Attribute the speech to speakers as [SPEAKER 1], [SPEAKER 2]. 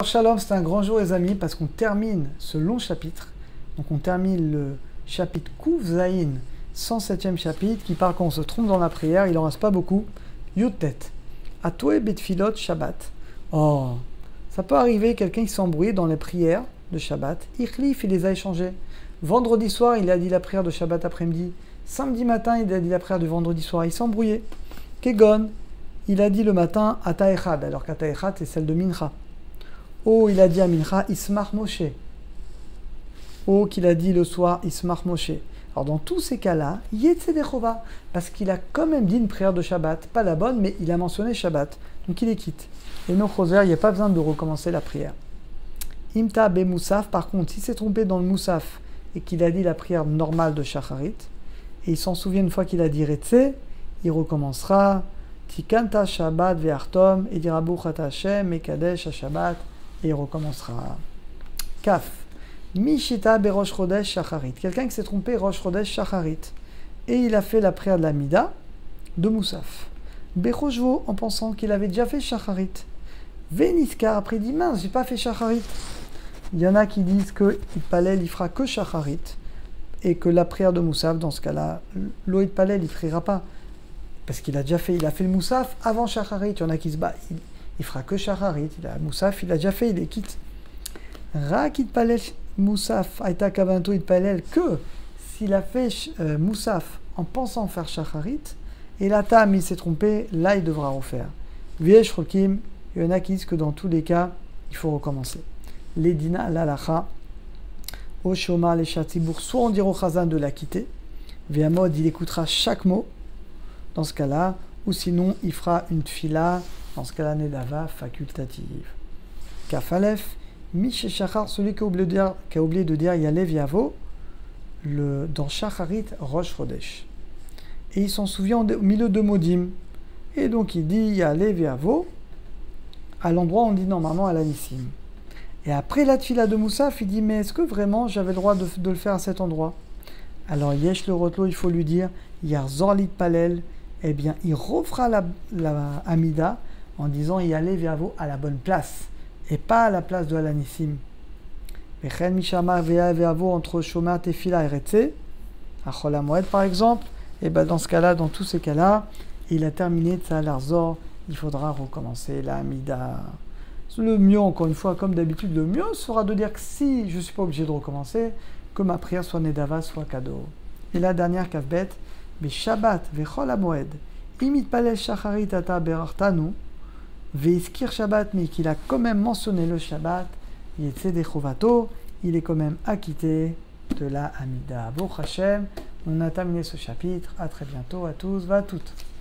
[SPEAKER 1] Shalom, c'est un grand jour les amis parce qu'on termine ce long chapitre. Donc on termine le chapitre Kouf Zayin, 107e chapitre, qui parle quand on se trompe dans la prière, il en reste pas beaucoup. Yutet. Atoe betfilot Shabbat. Oh, ça peut arriver, quelqu'un qui s'est embrouillé dans les prières de Shabbat. Ichlif, il les a échangées. Vendredi soir, il a dit la prière de Shabbat après-midi. Samedi matin, il a dit la prière du vendredi soir. Il s'est embrouillé. Kegon, il a dit le matin Ata Echad, alors qu'Ata Echad, c'est celle de Mincha. Oh, il a dit à Mincha, Ismar Moshe. Oh, qu'il a dit le soir, Ismar Moshe. Alors, dans tous ces cas-là, Yetzedechova, parce qu'il a quand même dit une prière de Shabbat. Pas la bonne, mais il a mentionné Shabbat. Donc, il les quitte. Et non, Choser, il n'y a pas besoin de recommencer la prière. Imta be Moussaf, par contre, s'il s'est trompé dans le Moussaf et qu'il a dit la prière normale de Shacharit, et il s'en souvient une fois qu'il a dit Retse, il recommencera Tikanta Shabbat ve'artom, et dira Bouchat Hashem, Mekadesh Shabbat, et il recommencera. Kaf. Mishita be Rosh Chodesh Shacharit. Quelqu'un qui s'est trompé Rosh Chodesh Shacharit. Et il a fait la prière de la Mida de Moussaf. Bechoshvo, en pensant qu'il avait déjà fait Shacharit. Veniskar, après il dit mince, j'ai pas fait Shacharit. Il y en a qui disent que Palel il fera que Shacharit. Et que la prière de Moussaf, dans ce cas-là, Loïd Palel il ne priera pas. Parce qu'il a déjà fait, il a fait le Moussaf avant Shacharit. Il y en a qui se battent. Il fera que Shacharit. Moussaf, il a déjà fait, il est quitte. Rakit Palel Moussaf, Aïta Kavanto, il Palel, que s'il a fait Moussaf en pensant faire Shacharit, et la Tam, il s'est trompé, là, il devra refaire. Viesh Rokim, il y en a qui disent que dans tous les cas, il faut recommencer. Les Dina, l'Alacha, au Shoma, les Chatibour, soit on dira au Chazan de la quitter, via mode, il écoutera chaque mot, dans ce cas-là, ou sinon, il fera une tfila, dans ce cas-là, Nedava, facultative. Kafalef, Miché Shachar, celui qui a oublié de dire Yalev Yavo, dans Shacharit Rosh Chodesh. Et il s'en souvient au milieu de Modim. Et donc il dit Yalev Yavo, à l'endroit où on dit normalement à l'Anissim. Et après la tfila de Moussaf, il dit mais est-ce que vraiment j'avais le droit de le faire à cet endroit? Alors Yesh le Rotlo, il faut lui dire Yar Zorlit Palel, eh bien il refera la Amida en disant Yalev Yavo à la bonne place. Et pas à la place de Alanissim. Vechen Mishama Vea Veavo entre Shoma Tefila et Retse, à Chol HaMoed par exemple, et ben dans ce cas-là, dans tous ces cas-là, il a terminé Tzal Arzor, il faudra recommencer la Amida. Le mieux, encore une fois, comme d'habitude, le mieux sera de dire que si je ne suis pas obligé de recommencer, que ma prière soit Nedava, soit cadeau. Et la dernière Kavbet, Be Shabbat Vechol HaMoed, Imit Palel Shacharit Ata Berartanu, Veiskir Shabbat, mais qu'il a quand même mentionné le Shabbat, il est quand même acquitté de la Amida. Baruch Hashem, on a terminé ce chapitre. À très bientôt à tous, va à toutes.